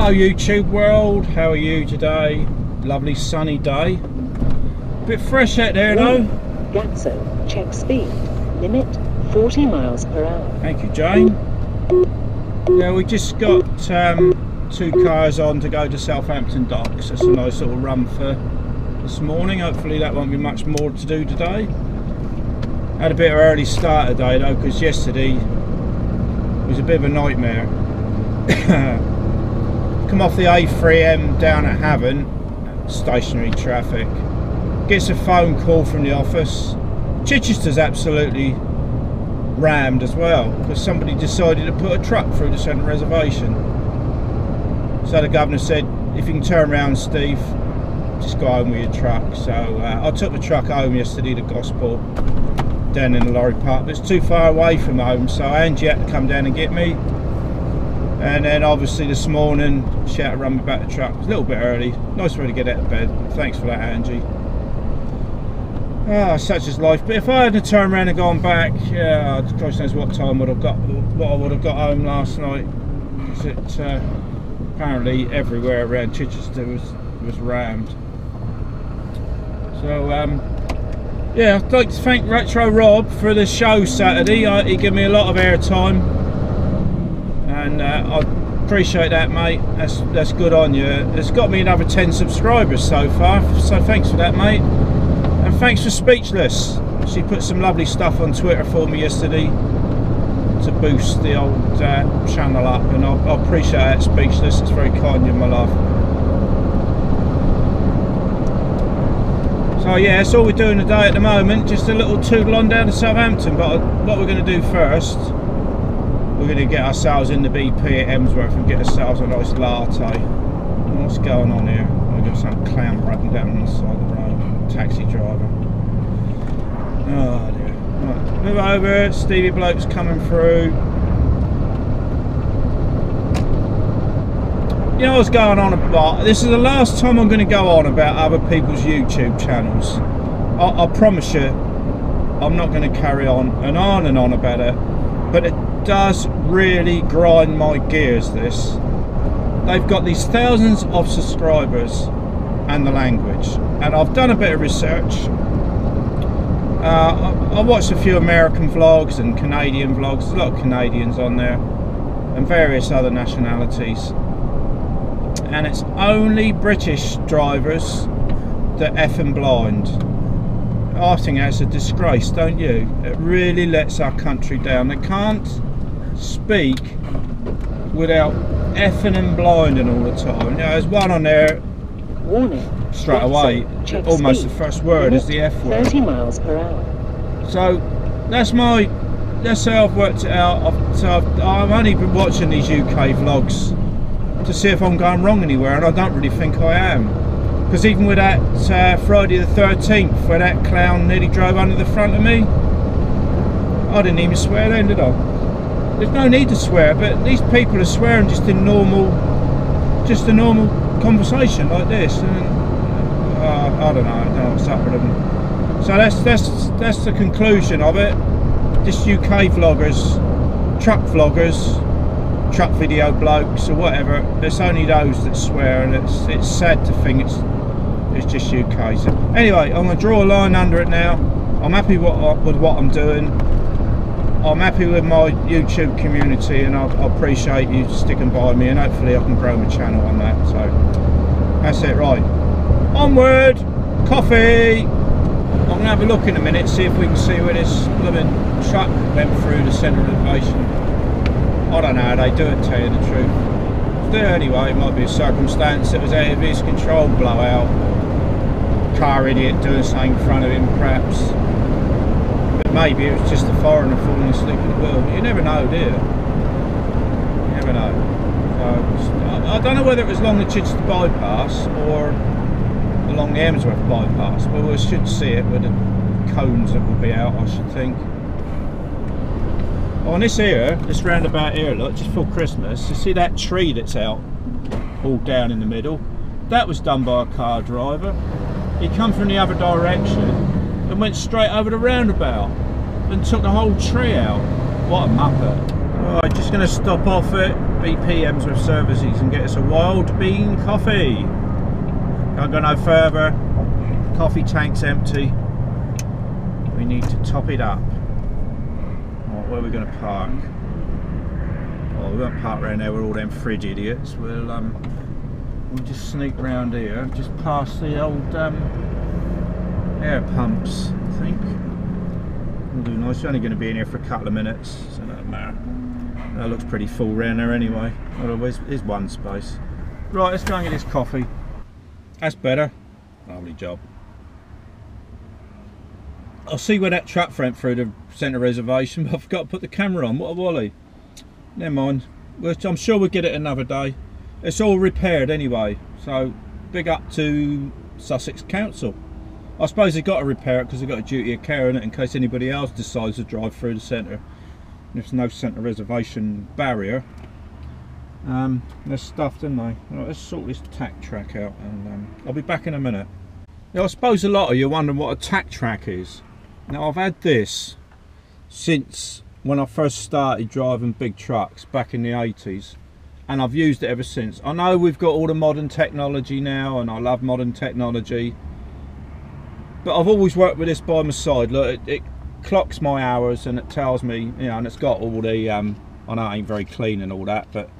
Hello YouTube world, how are you today? Lovely sunny day. Bit fresh out there though. Gatso, check speed. Limit 40 miles per hour. Thank you, Jane. Yeah, we just got 2 cars on to go to Southampton Docks. That's a nice little run for this morning. Hopefully that won't be much more to do today. Had a bit of early start today though, because yesterday was a bit of a nightmare. Come off the A3M down at Havant, stationary traffic. Gets a phone call from the office. Chichester's absolutely rammed as well, because somebody decided to put a truck through the centre reservation. So the governor said, if you can turn around, Steve, just go home with your truck. So I took the truck home yesterday to Gosport, down in the lorry park. It's too far away from home, so Angie had to come down and get me. And then obviously this morning she had to run me back the truck. It was a little bit early. Nice way to get out of bed. Thanks for that, Angie. Ah, such is life. But if I had to turn around and gone back, yeah, Christ knows what time I would have got home last night. Because it apparently everywhere around Chichester was rammed. So yeah, I'd like to thank Retro Rob for the show Saturday. He gave me a lot of airtime. And I appreciate that, mate. That's good on you. It's got me another 10 subscribers so far, so thanks for that, mate. And thanks for Speechless. She put some lovely stuff on Twitter for me yesterday to boost the old channel up, and I appreciate that, Speechless. It's very kind of you, my love. So yeah, that's all we're doing today at the moment. Just a little toodle on down to Southampton. But what we're going to do first, we're going to get ourselves in the BP at Emsworth and get ourselves a nice latte. What's going on here? We've got some clown running down on the side of the road. Taxi driver. Oh dear. Right, move over. Stevie Bloke's coming through. You know what's going on about? This is the last time I'm going to go on about other people's YouTube channels. I promise you, I'm not going to carry on and on about it. But it does really grind my gears, this. They've got these thousands of subscribers and the language, and I've done a bit of research. I watched a few American vlogs and Canadian vlogs. There's a lot of Canadians on there and various other nationalities, and it's only British drivers that effing blind. I think that's a disgrace, don't you? It really lets our country down. They can't speak without effing and blinding all the time. You know, there's one on there. Warning. Straight away, almost the first word is the F word. 30 miles per hour. So that's how I've worked it out. I've only been watching these UK vlogs to see if I'm going wrong anywhere, and I don't really think I am. Because even with that Friday the 13th, where that clown nearly drove under the front of me, I didn't even swear then, did I? There's no need to swear, but these people are swearing just in just a normal conversation like this, and I don't know what's up with them. So that's the conclusion of it. Just UK vloggers, truck video blokes or whatever. There's only those that swear, and it's sad to think it's just UK. So anyway, I'm going to draw a line under it now. I'm happy with what I'm doing. I'm happy with my YouTube community, and I appreciate you sticking by me, and hopefully I can grow my channel on that. So that's it, right. Onward! Coffee! I'm going to have a look in a minute, see if we can see where this blooming truck went through the centre of the elevation. I don't know how they do it, tell you the truth. There anyway, it might be a circumstance that was out of his control, blowout. Car idiot doing something in front of him, perhaps. But maybe it was just a foreigner falling asleep at the wheel. You never know, do you? You never know. I don't know whether it was along the Chichester bypass or along the Emsworth bypass, but we should see it with the cones that will be out, I should think. On this roundabout here, look, just before Christmas, you see that tree that's out all down in the middle? That was done by a car driver. He come from the other direction and went straight over the roundabout and took the whole tree out. What a muppet. Right, just going to stop off at BPM's with Services and get us a wild bean coffee. Can't go no further. Coffee tank's empty. We need to top it up. Right, where are we going to park? Oh, we won't park around there with all them fridge idiots. We'll just sneak round here, just past the old air pumps, I think. We'll do nice. We're only going to be in here for a couple of minutes, so it doesn't matter. That looks pretty full round there anyway. Otherwise, there's one space. Right, let's go and get this coffee. That's better. Lovely job. I'll see where that truck went through the centre reservation, but I forgot to put the camera on. What a wally. Never mind. I'm sure we'll get it another day. It's all repaired anyway, so big up to Sussex Council. I suppose they've got to repair it because they've got a duty of care in it in case anybody else decides to drive through the centre. There's no centre reservation barrier. They're stuffed, aren't they? Right, let's sort this tack track out and I'll be back in a minute. Now, I suppose a lot of you are wondering what a tack track is. Now, I've had this since when I first started driving big trucks back in the 80s, and I've used it ever since. I know we've got all the modern technology now, and I love modern technology, but I've always worked with this by my side. Look, it clocks my hours and it tells me, you know, and it's got all the I know it ain't very clean and all that, but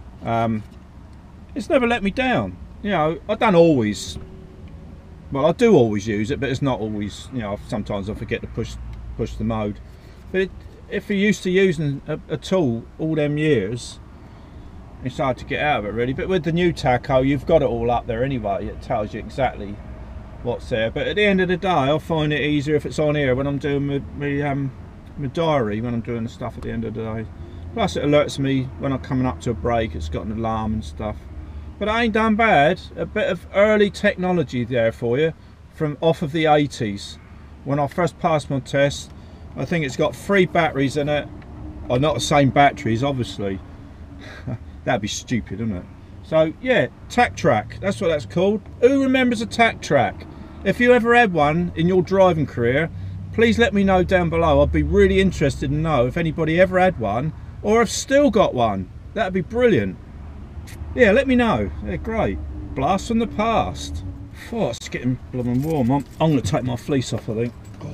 it's never let me down. You know, I don't always, well, I do always use it, but it's not always, you know, sometimes I forget to push the mode. But if you're used to using a tool all them years, it's hard to get out of it really. But with the new Taco, you've got it all up there anyway. It tells you exactly what's there. But at the end of the day, I'll find it easier if it's on here when I'm doing my diary, when I'm doing the stuff at the end of the day. Plus it alerts me when I'm coming up to a break. It's got an alarm and stuff. But I ain't done bad. A bit of early technology there for you, from off of the 80s. When I first passed my test, I think it's got 3 batteries in it. Oh, not the same batteries, obviously. That'd be stupid, wouldn't it? So yeah, tack track, that's what that's called. Who remembers a tack track? If you ever had one in your driving career, please let me know down below. I'd be really interested to know if anybody ever had one or have still got one. That'd be brilliant. Yeah, let me know. Yeah, great. Blast from the past. Oh, it's getting blooming warm. I'm going to take my fleece off, I think.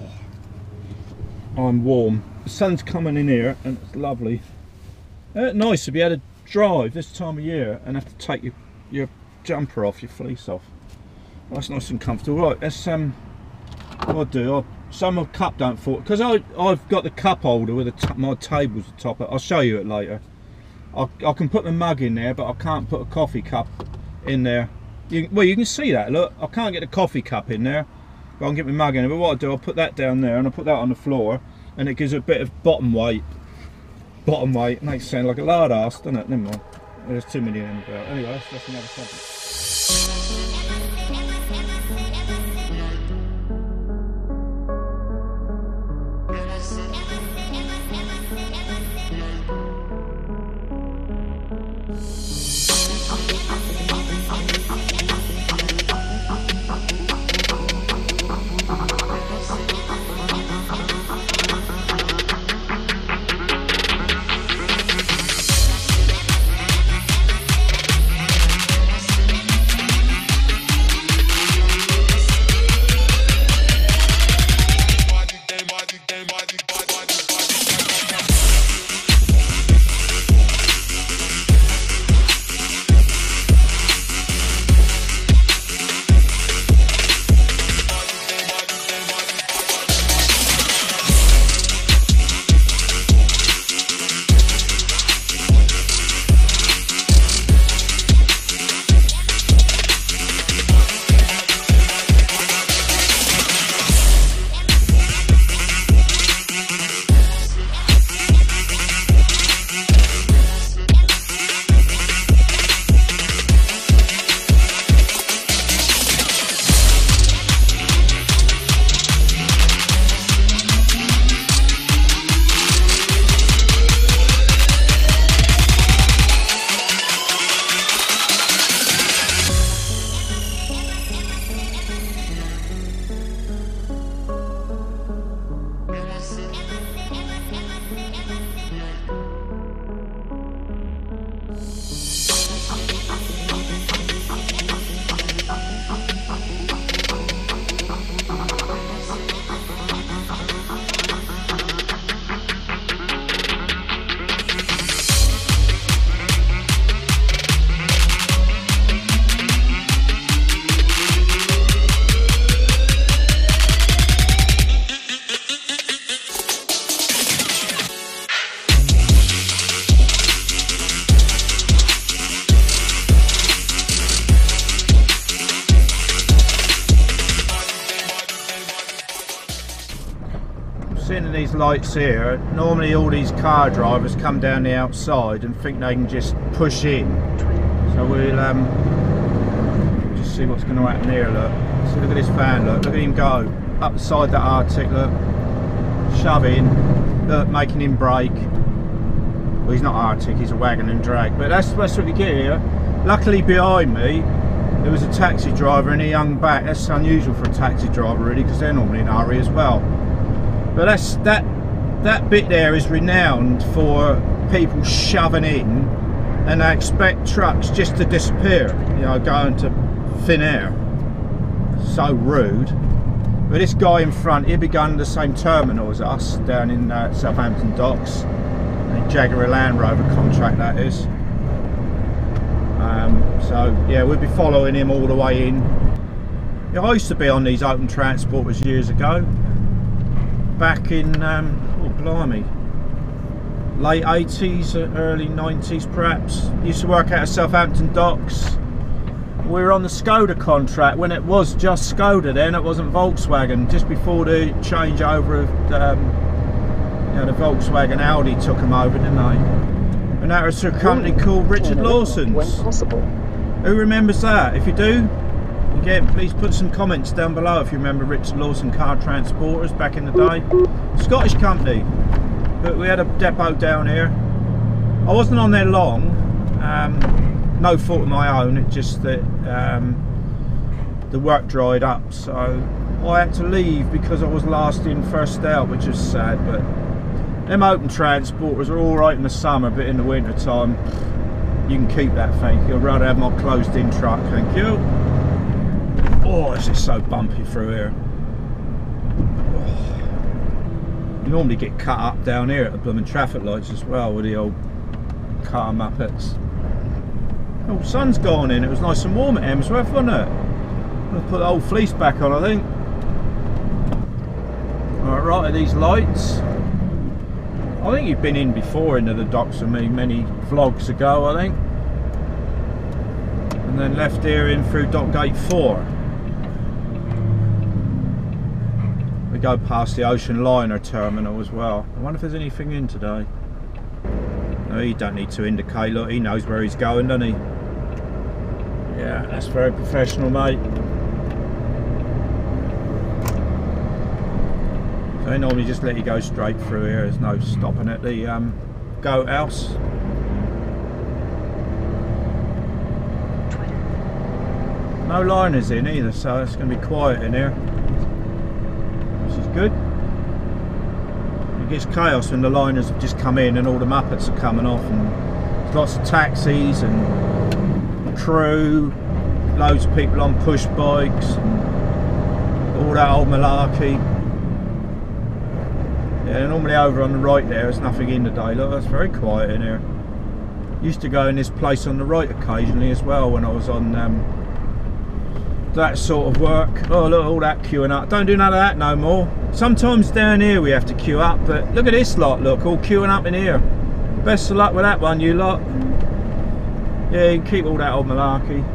Oh, I'm warm. The sun's coming in here and it's lovely. Nice to be able to drive this time of year and have to take your jumper off, your fleece off. Well, that's nice and comfortable. Right, let's what I'll do, some of the cup don't fall, because I've got the cup holder with my table's the top. I'll show you it later. I can put the mug in there, but I can't put a coffee cup in there. Well, you can see that, look, I can't get the coffee cup in there, but I can get my mug in there. But what I'll do, I'll put that down there and I'll put that on the floor, and it gives a bit of bottom weight. Bottom weight makes it sound like a lard ass, doesn't it? Never mind. There's too many of them about. Anyway, that's another subject. these lights here, normally all these car drivers come down the outside and think they can just push in. So we'll just see what's going to happen here. Look, so look at this fan. Look at him go up the side of the Arctic. Look, shove in. Look, making him brake. Well, he's not Arctic, he's a wagon and drag. But that's what we get here. Luckily behind me, there was a taxi driver and he hung back. That's unusual for a taxi driver, really, because they're normally in a hurry as well. But that bit there is renowned for people shoving in, and they expect trucks just to disappear, you know, going to thin air. So rude. But this guy in front, he'd be going to the same terminal as us down in Southampton Docks. A Jaguar Land Rover contract, that is. So yeah, we'll be following him all the way in. Yeah, I used to be on these open transporters years ago, back in oh blimey, late 80s, early 90s perhaps. Used to work out of Southampton Docks. We were on the Skoda contract when it was just Skoda then, it wasn't Volkswagen, just before the changeover of you know, the Volkswagen Audi took them over, didn't they? And that was a company called Richard Lawson's. When possible. Who remembers that? If you do, again, please put some comments down below if you remember Richard Lawson car transporters back in the day. Scottish company, but we had a depot down here. I wasn't on there long, no fault of my own, it's just that the work dried up, so I had to leave because I was last in first out, which is sad. But them open transporters are alright in the summer, but in the winter time you can keep that, thank you. I'd rather have my closed in truck, thank you. Oh, it's just so bumpy through here. Oh. You normally get cut up down here at the blooming traffic lights as well with the old car muppets. Oh, sun's gone in, it was nice and warm at Emsworth, wasn't it? I'll put the old fleece back on, I think. Alright, right at these lights. I think you've been in before into the docks with me many vlogs ago, I think. And then left here in through Dock Gate 4. We go past the Ocean Liner terminal as well. I wonder if there's anything in today. No, he don't need to indicate, look, he knows where he's going, doesn't he? Yeah, that's very professional, mate. So they normally just let you go straight through here, there's no stopping at the goat house. No liners in either, so it's going to be quiet in here, which is good. It gets chaos when the liners have just come in and all the Muppets are coming off, and there's lots of taxis and crew, loads of people on push bikes and all that old malarkey. Yeah, normally over on the right there's nothing in today. Look, that's very quiet in here. Used to go in this place on the right occasionally as well when I was on that sort of work. Oh look, all that queuing up. Don't do none of that no more. Sometimes down here we have to queue up, but look at this lot, look, all queuing up in here. Best of luck with that one, you lot. Yeah, you can keep all that old malarkey.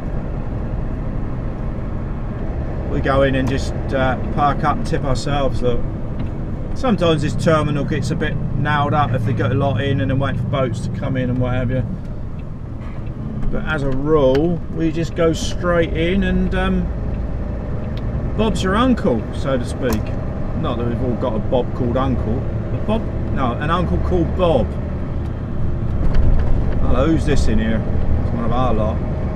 We go in and just park up and tip ourselves, look. Sometimes this terminal gets a bit nailed up if they get a lot in and then wait for boats to come in and what have you. But as a rule, we just go straight in and Bob's your uncle, so to speak. Not that we've all got a Bob called Uncle, but Bob, no, an uncle called Bob. Hello, who's this in here? It's one of our lot.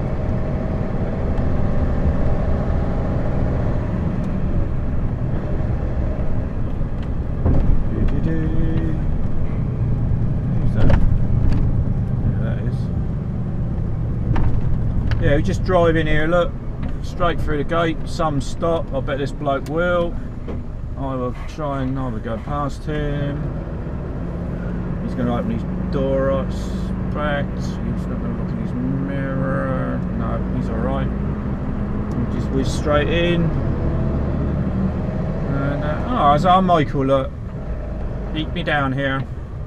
Who's that? Yeah, that is. Yeah, we just drive in here, look, straight through the gate. Some stop, I bet this bloke will. I will try and either go past him. He's going to open his door, I expect. He's not going to look in his mirror. No, he's alright. We'll just whiz straight in. And, oh, there's our Michael, look. Eat me down here.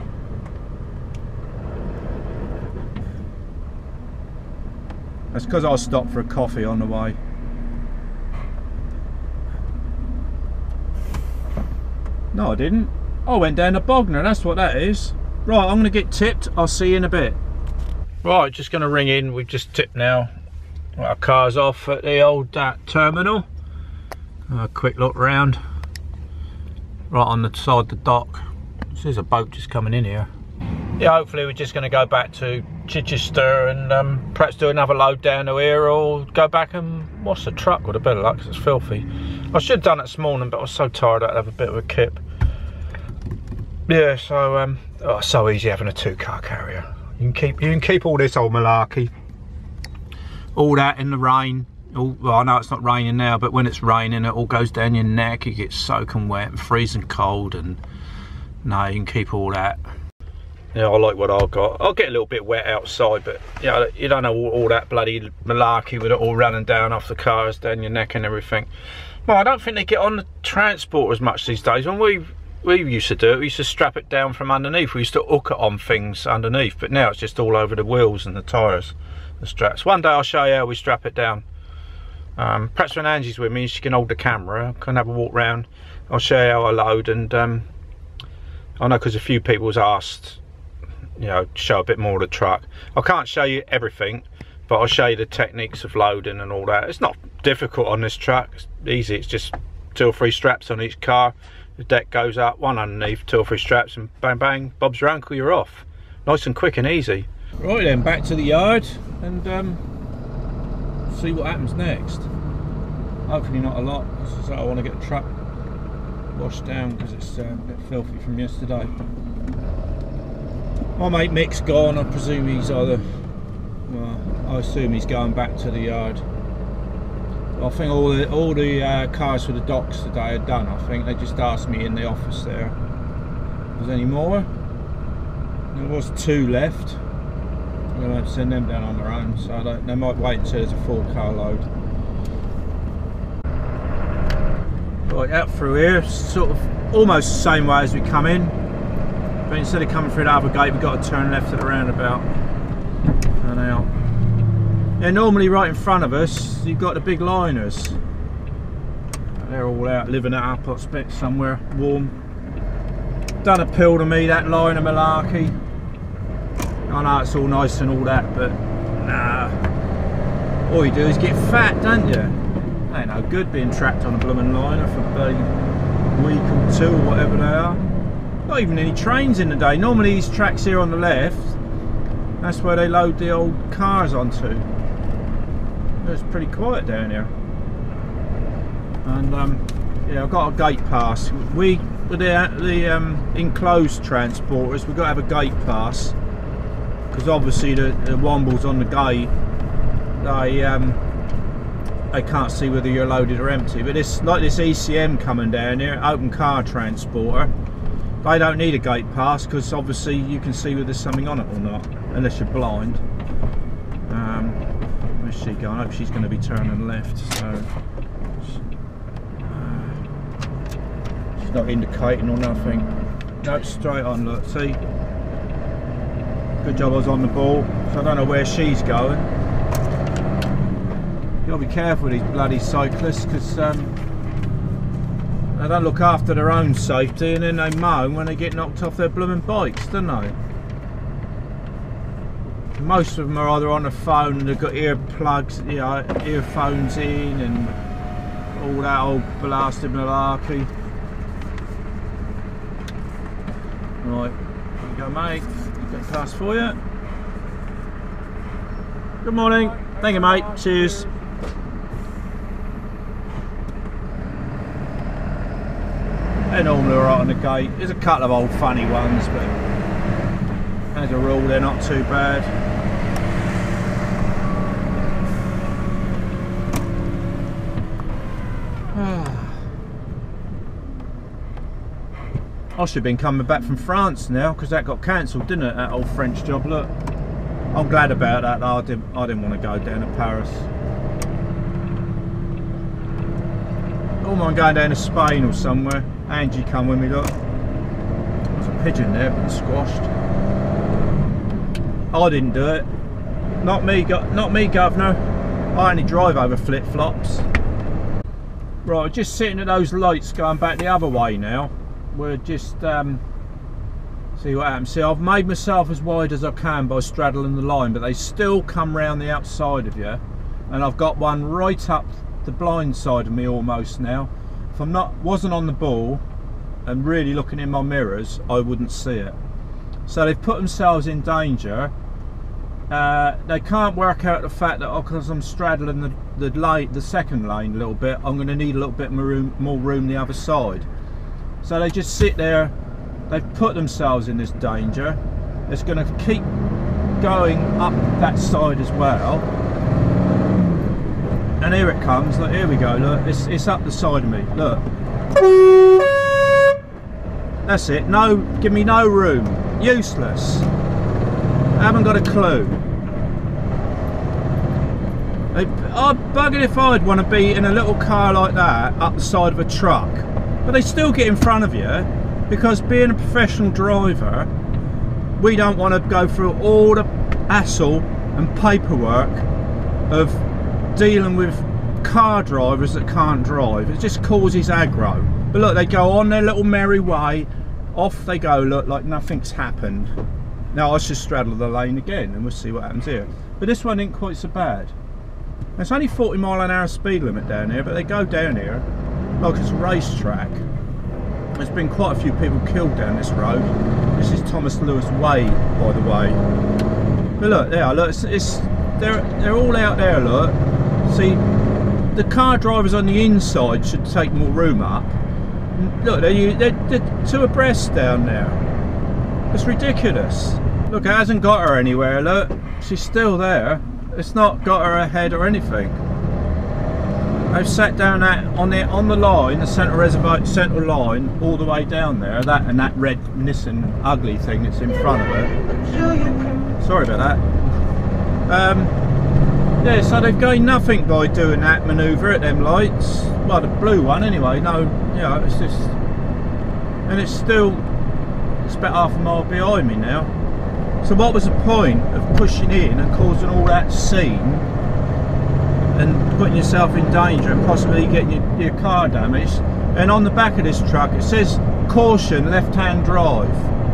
That's because I stopped for a coffee on the way. No, I didn't. I went down to Bognor, that's what that is. Right, I'm going to get tipped. I'll see you in a bit. Right, just going to ring in. We've just tipped now. Our car's off at the old terminal. A quick look round. Right on the side of the dock. There's a boat just coming in here. Yeah, hopefully we're just going to go back to Chichester and perhaps do another load down to here, or go back and wash the truck with a bit of luck, 'cause it's filthy. I should have done it this morning, but I was so tired I'd have a bit of a kip. Yeah, so oh, so easy having a 2-car carrier. You can keep all this old malarkey, all that in the rain. Well, I know it's not raining now, but when it's raining, it all goes down your neck. You get soaking wet and freezing cold, and no, you can keep all that. Yeah, I like what I've got. I'll get a little bit wet outside, but you know, you don't know all that bloody malarkey with it all running down off the cars, down your neck and everything. Well, I don't think they get on the transport as much these days. When we used to do it, we used to strap it down from underneath. We used to hook it on things underneath, but now it's just all over the wheels and the tyres, the straps. One day I'll show you how we strap it down. Perhaps when Angie's with me, she can hold the camera, can have a walk round. I'll show you how I load, and I know because a few people's asked, you know, show a bit more of the truck. I can't show you everything, but I'll show you the techniques of loading and all that. It's not difficult on this truck, it's easy. It's just 2 or 3 straps on each car. The deck goes up, one underneath, 2 or 3 straps, and bang bang, Bob's your uncle, you're off. Nice and quick and easy. Right then, back to the yard and see what happens next. Hopefully not a lot, so I want to get the truck washed down because it's a bit filthy from yesterday. My mate Mick's gone. I presume he's either, well, I assume he's going back to the yard. I think all the cars for the docks today are done. I think they just asked me in the office there if there's any more. There was 2 left. I'm going to send them down on their own, so they might wait until there's a full car load. Right, out through here, sort of almost the same way as we come in, but instead of coming through the other gate, we've got to turn left at the roundabout and out. Yeah, normally right in front of us, you've got the big liners. They're all out living it up, I expect, somewhere warm. Done a pill to me, that liner malarkey. I know it's all nice and all that, but nah. All you do is get fat, don't you? Ain't no good being trapped on a blooming liner for a week or 2 or whatever they are. Not even any trains in the day. Normally these tracks here on the left, that's where they load the old cars onto. It's pretty quiet down here. And yeah, I've got a gate pass. With the enclosed transporters, we've got to have a gate pass, because obviously the wombles on the gate, they can't see whether you're loaded or empty. But this, like this ECM coming down here, open car transporter, they don't need a gate pass, because obviously you can see whether there's something on it or not, unless you're blind. Where's she going? I hope she's going to be turning left, so she's not indicating or nothing. No, straight on, look, see? Good job I was on the ball, so I don't know where she's going. You gotta be careful with these bloody cyclists, because they don't look after their own safety, and then they moan when they get knocked off their blooming bikes, don't they? Most of them are either on the phone, they've got earplugs, you know, earphones in, and all that old blasted malarkey. Right, here you go, mate. Got a pass for you. Good morning. Thank you, mate. Cheers. They're normally alright on the gate. There's a couple of old funny ones, but as a rule they're not too bad. I should have been coming back from France now, because that got cancelled, didn't it, that old French job. Look, I'm glad about that though. I didn't want to go down to Paris. I don't mind going down to Spain or somewhere. Angie come with me, look. There's a pigeon there, but it's squashed. I didn't do it. Not me, governor. I only drive over flip-flops. Right, just sitting at those lights going back the other way now. we're just see what happens. See, I've made myself as wide as I can by straddling the line, but they still come round the outside of you, and I've got one right up the blind side of me almost now. If I'm wasn't on the ball and really looking in my mirrors, I wouldn't see it. So they've put themselves in danger. They can't work out the fact that because I'm straddling the second lane a little bit, I'm going to need a little bit more room the other side. So they just sit there. They've put themselves in this danger. It's going to keep going up that side as well. And here it comes. Look, here we go. Look, it's up the side of me. Look. That's it. No, give me no room. Useless. I haven't got a clue. I'd bugger if I'd want to be in a little car like that up the side of a truck. But they still get in front of you, because being a professional driver, we don't want to go through all the hassle and paperwork of dealing with car drivers that can't drive. It just causes aggro. But look, they go on their little merry way, off they go, look, like nothing's happened. Now I should straddle the lane again and we'll see what happens here. But this one ain't quite so bad. It's only 40-mile-an-hour speed limit down here, but they go down here like it's a racetrack. There's been quite a few people killed down this road. This is Thomas Lewis Way, by the way. But look, there, look, they're all out there, look. See, the car drivers on the inside should take more room up. Look, they're two abreast down there. It's ridiculous. Look, it hasn't got her anywhere, look. She's still there. It's not got her ahead or anything. They've sat down on the line, the central line, all the way down there. That and that red Nissan ugly thing that's in front of it. Sorry about that. Yeah, so they've gained nothing by doing that manoeuvre at them lights. Well, the blue one anyway. No, you know, it's just, and it's about half a mile behind me now. So what was the point of pushing in and causing all that scene and putting yourself in danger and possibly getting your car damaged? And on the back of this truck it says caution, left-hand drive.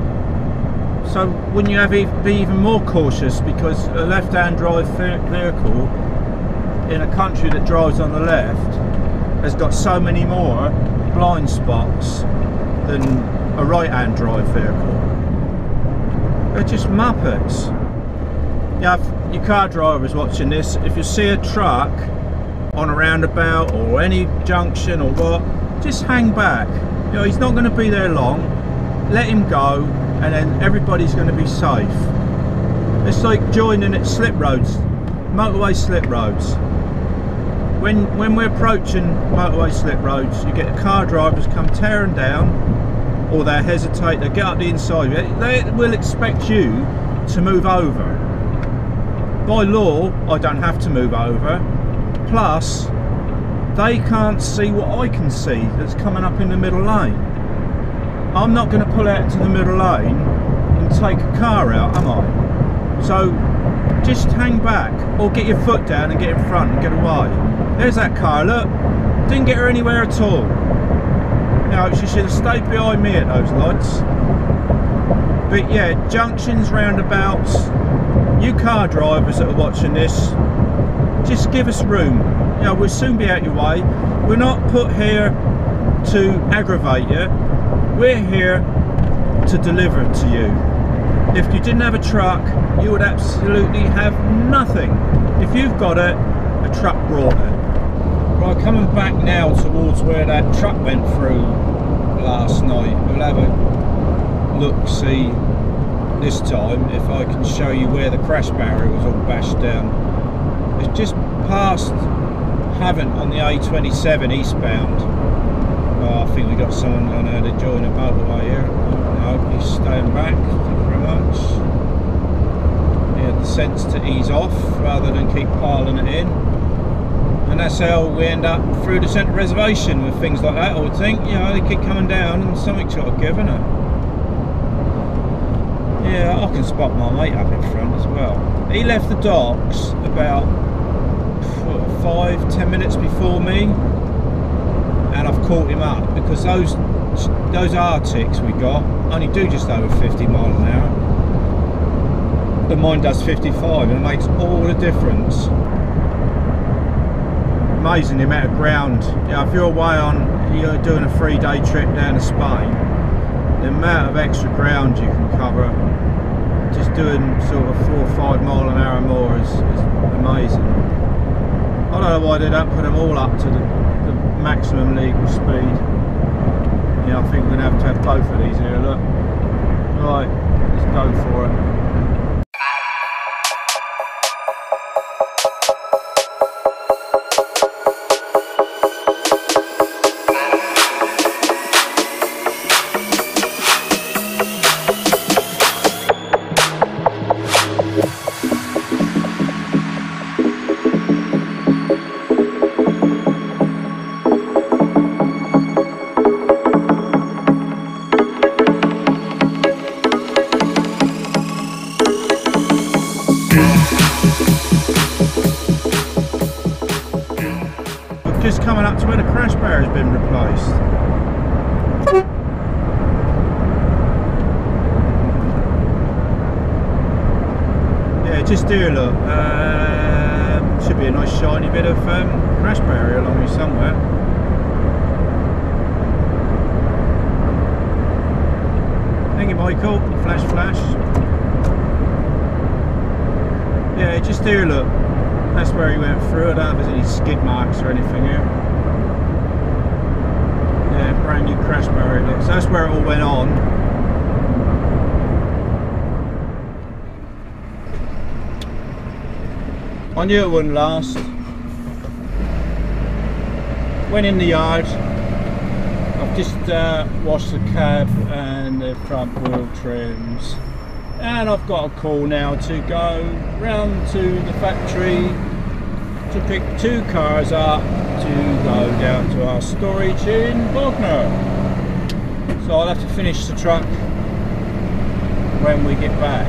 So wouldn't you be even more cautious, because a left-hand drive vehicle in a country that drives on the left has got so many more blind spots than a right-hand drive vehicle. They're just muppets. You car drivers watching this, if you see a truck on a roundabout or any junction or what, just hang back. You know, he's not going to be there long. Let him go, and then everybody's going to be safe. It's like joining at slip roads, motorway slip roads. When we're approaching motorway slip roads, you get the car drivers come tearing down, or they hesitate, they get up the inside. They will expect you to move over. By law, I don't have to move over. Plus, they can't see what I can see that's coming up in the middle lane. I'm not going to pull out into the middle lane and take a car out, am I? So just hang back, or get your foot down and get in front and get away. There's that car, look, didn't get her anywhere at all. You know, she should have stayed behind me at those lights. But yeah, junctions, roundabouts, you car drivers that are watching this, just give us room. You know, we'll soon be out your way. We're not put here to aggravate you. We're here to deliver it to you. If you didn't have a truck, you would absolutely have nothing. If you've got it, a truck brought it. Right, coming back now towards where that truck went through last night. We'll have a look, see this time if I can show you where the crash barrier was all bashed down. It's just past Havant on the A27 eastbound. Oh, I think we got someone on there to join a motorway here. No, he's staying back. Thank you very much. He had the sense to ease off rather than keep piling it in. And that's how we end up through the centre reservation with things like that, I would think. You know, they keep coming down and something's got to give, isn't it? Yeah, I can spot my mate up in front as well. He left the docks about 5-10 minutes before me, and I've caught him up because those those Arctics we got only do just over 50 miles an hour. But mine does 55, and it makes all the difference. Amazing the amount of ground. Yeah, if you're away you're doing a 3-day trip down to Spain, the amount of extra ground you can cover just doing sort of 4 or 5 mile an hour more is amazing. I don't know why they don't put them all up to the maximum legal speed. Yeah, I think we're going to have both of these here, look. Right, let's go for it. Just coming up to where the crash barrier has been replaced. Yeah, just do look. Should be a nice shiny bit of crash barrier along here somewhere. Thank you, Michael. Flash, flash. Yeah, just do look. That's where he went through. I don't know if there's any skid marks or anything here. Yeah, brand new crash barrier. So that's where it all went on. I knew it wouldn't last. Went in the yard. I've just washed the cab and the front wheel trims. And I've got a call now to go round to the factory to pick 2 cars up to go down to our storage in Bognor. So I'll have to finish the truck when we get back.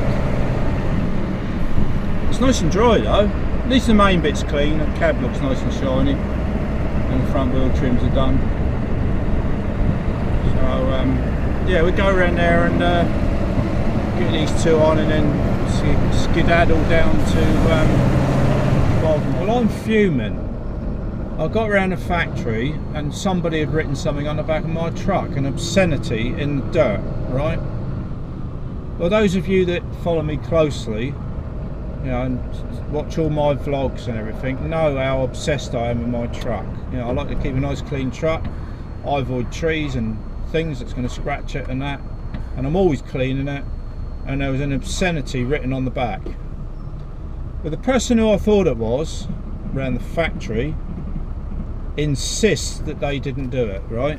It's nice and dry though. At least the main bit's clean. The cab looks nice and shiny, and the front wheel trims are done. So yeah, we'll go around there and get these 2 on, and then skedaddle down to Bognor. Well, I'm fuming. I got around the factory and somebody had written something on the back of my truck, an obscenity in the dirt, right? Well, those of you that follow me closely, you know, and watch all my vlogs and everything, know how obsessed I am with my truck. You know, I like to keep a nice clean truck. I avoid trees and things that's going to scratch it and that, and I'm always cleaning it. And there was an obscenity written on the back. But the person who I thought it was around the factory insists that they didn't do it, right?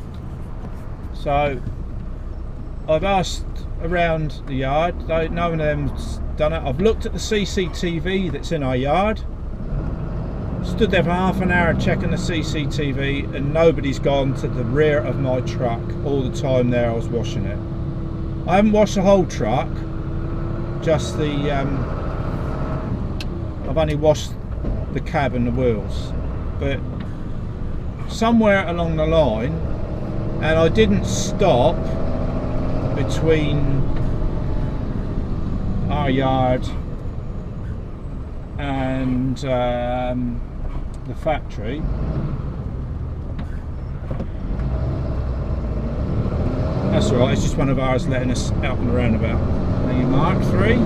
So I've asked around the yard, no one of them's done it. I've looked at the CCTV that's in our yard, stood there for half an hour checking the CCTV, and nobody's gone to the rear of my truck all the time there I was washing it. I haven't washed the whole truck, just the I've only washed the cab and the wheels, but somewhere along the line, and I didn't stop between our yard and the factory. That's alright, it's just one of ours letting us out and roundabout. Thank you, Mark. 3.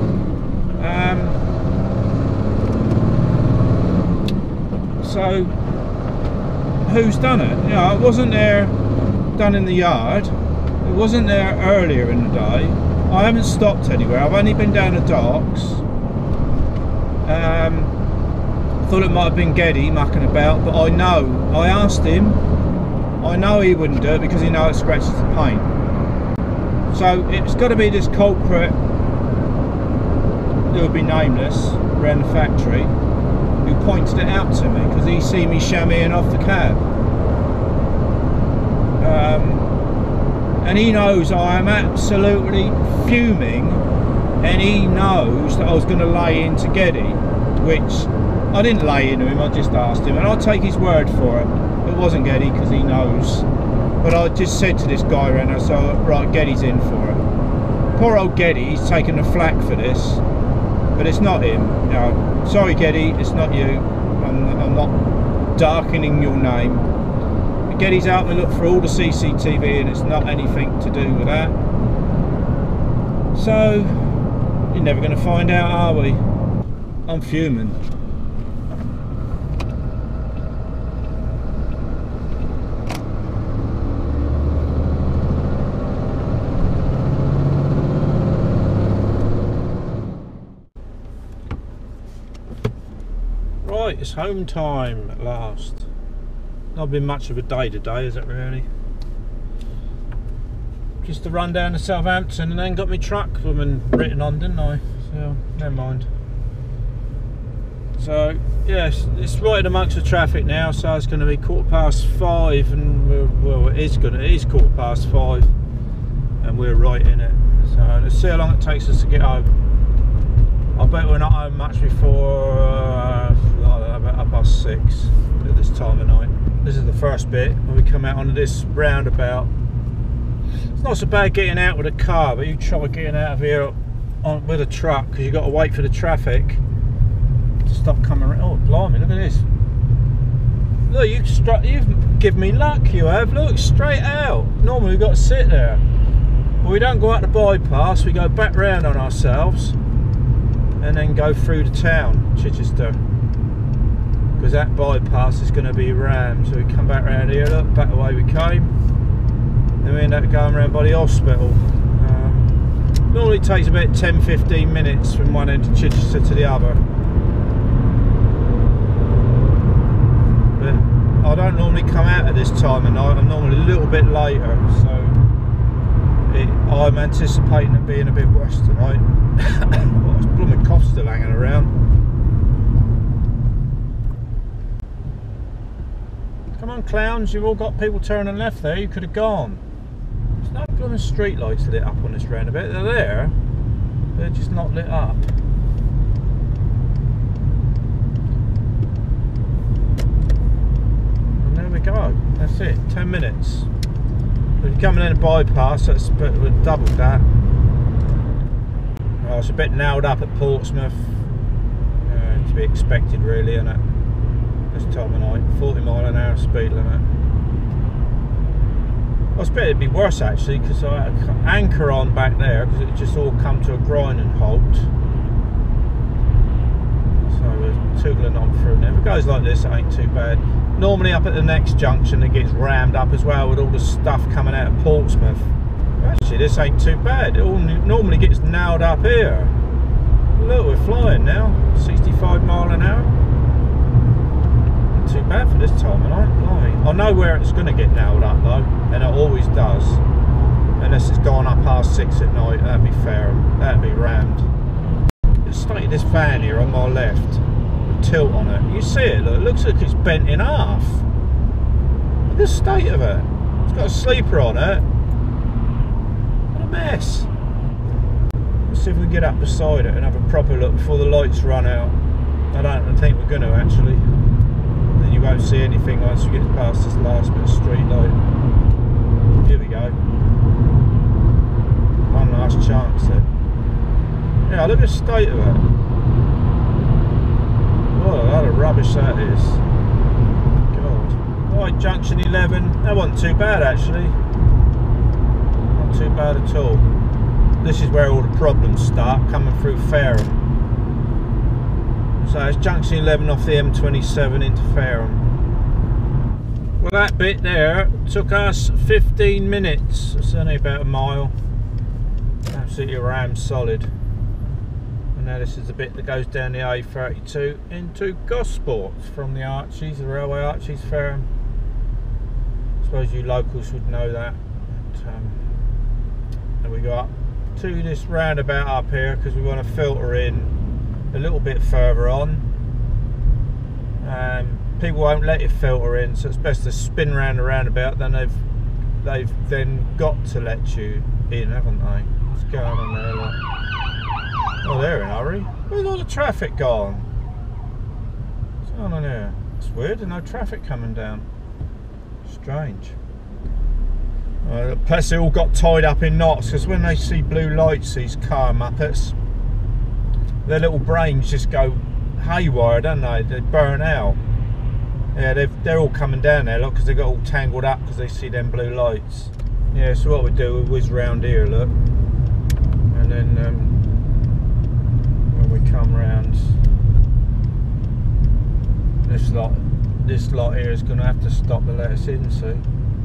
So, who's done it? You know, it wasn't there done in the yard. It wasn't there earlier in the day. I haven't stopped anywhere. I've only been down the docks. I thought it might have been Geddy mucking about, but I asked him. I know he wouldn't do it because he knows it scratches the paint. So it's got to be this culprit who will be nameless around the factory who pointed it out to me because he see me shammying off the cab. And he knows I am absolutely fuming, and he knows that I was going to lay into Geddy, which I didn't lay into him, I just asked him, and I'll take his word for it. It wasn't Geddy because he knows But I just said to this guy around there, so right, Geddy's in for it. Poor old Geddy, he's taken the flak for this, but it's not him. No, sorry Geddy, it's not you. I'm not darkening your name. But Geddy's out to look for all the CCTV, and it's not anything to do with that. So you're never going to find out, are we? I'm fuming. Right, it's home time at last. Not been much of a day today, is it really? Just to run down to Southampton and then got my truck written on, didn't I? So, never mind. So, yes, it's right amongst the traffic now, so it's going to be 5:15 and, well, it is 5:15 and we're right in it. So, let's see how long it takes us to get home. I bet we're not home much before about 6:30 at this time of night. This is the first bit when we come out onto this roundabout. It's not so bad getting out with a car, but you try getting out of here with a truck because you've got to wait for the traffic to stop coming around. Oh, blimey, look at this. Look, you've given me luck, you have. Look, straight out. Normally we've got to sit there. But we don't go out the bypass, we go back round on ourselves and then go through the town, Chichester. Because that bypass is going to be rammed. So we come back round here, look, back the way we came. Then we end up going around by the hospital. Normally it takes about 10-15 minutes from one end of Chichester to the other. But I don't normally come out at this time of night, I'm normally a little bit later, so I'm anticipating it being a bit worse tonight. Oh, this blooming cough still hanging around. Come on clowns, you've all got people turning left there, you could have gone. There's no blooming street lights lit up on this roundabout. They're there, they're just not lit up. And there we go, that's it, 10 minutes. If you're coming in a bypass, that's double that. Oh, it's a bit nailed up at Portsmouth. To be expected really, isn't it? This time of night, 40-mile-an-hour speed limit. I expect it'd be worse actually, because I had to anchor on back there because it just all come to a grinding halt. So we're tootling on through now. If it goes like this, it ain't too bad. Normally up at the next junction it gets rammed up as well with all the stuff coming out of Portsmouth. Actually this ain't too bad. It all normally gets nailed up here. Look, we're flying now, 65 mile an hour. Not too bad for this time of night. I know where it's going to get nailed up though, and it always does. Unless it's gone up past 6 at night, that'd be fair, that'd be rammed. Just started this van here on my left, with tilt on it. You see it, look, it looks like it's bent in half. Look at the state of it. It's got a sleeper on it. What a mess. Let's see if we can get up beside it and have a proper look before the lights run out. I don't think we're going to actually. Then you won't see anything once we get past this last bit of street light. Here we go. One last chance then. Yeah, look at the state of it. What a lot of rubbish that is. God. Right, junction 11. That wasn't too bad actually. Not too bad at all. This is where all the problems start, coming through Fareham. So it's junction 11 off the M27 into Fareham. Well, that bit there took us 15 minutes. It's only about a mile. Absolutely rammed solid. And now this is the bit that goes down the A32 into Gosport from the Archies, the Railway Archies, Fareham. I suppose you locals would know that. But, and we go up to this roundabout up here because we want to filter in a little bit further on. People won't let it filter in, so it's best to spin round the roundabout. Then they've then got to let you in, haven't they? What's going on there? Look. Oh, they're in a hurry. Where's all the traffic gone? What's going on here? It's weird, there's no traffic coming down. Strange. Plus they all got tied up in knots, because when they see blue lights, these car muppets, their little brains just go haywire, don't they? They burn out. Yeah, they're all coming down there, look, because they got all tangled up because they see them blue lights. Yeah, so what we do, we whiz round here, look, and then when we come round, this lot here is going to have to stop to let us in, see.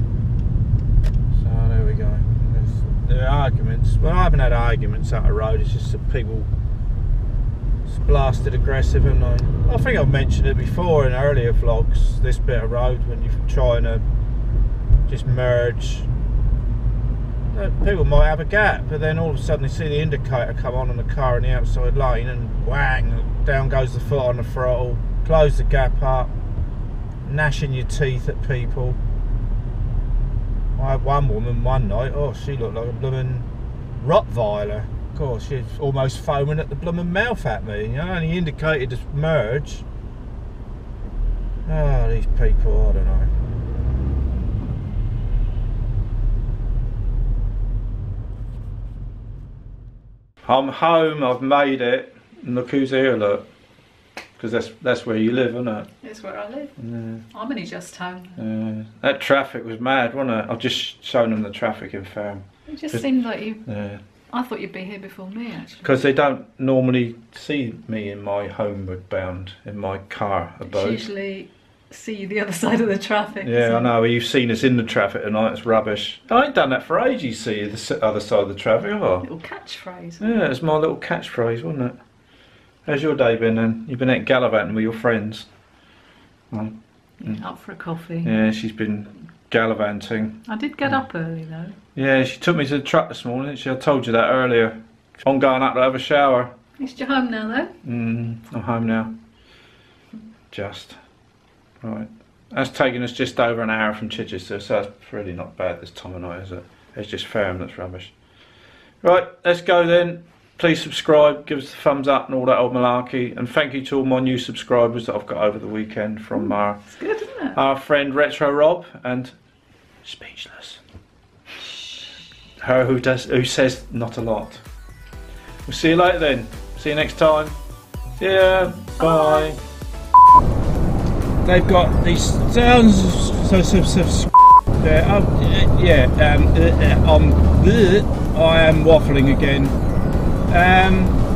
So there we go. There are arguments. Well, I haven't had arguments out the road. It's just that people blasted aggressive, haven't I? I think I've mentioned it before in earlier vlogs. This bit of road when you're trying to just merge, people might have a gap, but then all of a sudden they see the indicator come on the car in the outside lane, and whang, down goes the foot on the throttle. Close the gap up, gnashing your teeth at people. I had one woman one night, oh, she looked like a blooming Rottweiler. Of course, she's almost foaming at the blooming mouth at me, you know, only indicated to merge. Oh, these people, I don't know. I'm home, I've made it, and look who's here, look. Because that's where you live, isn't it? It's where I live. Yeah. I'm only just home. That traffic was mad, wasn't it? I've just shown them the traffic in Fareham. It just seemed like you... Yeah. I thought you'd be here before me, actually. Because they don't normally see me in my homeward bound, in my car abode. It's usually see you the other side of the traffic. Yeah, I know. You've seen us in the traffic tonight. It's rubbish. I ain't done that for ages, see you the other side of the traffic, have I? Little catchphrase. Yeah, it's my little catchphrase, wasn't it? How's your day been then? You've been out gallivanting with your friends? Yeah, up for a coffee. Yeah, she's been gallivanting. I did get up early though. Yeah, she took me to the truck this morning. I told you that earlier. I'm going up to have a shower. At least you're home now though. I'm home now. Just. Right. That's taking us just over an hour from Chichester, so that's really not bad this time of night, is it? It's just Fareham that's rubbish. Right, let's go then. Please subscribe, give us a thumbs up and all that old malarkey. And thank you to all my new subscribers that I've got over the weekend from it's good, isn't it? Our friend Retro Rob and Speechless. Her who says not a lot. We'll see you later then. See you next time. Yeah, bye. They've got these sounds I am waffling again.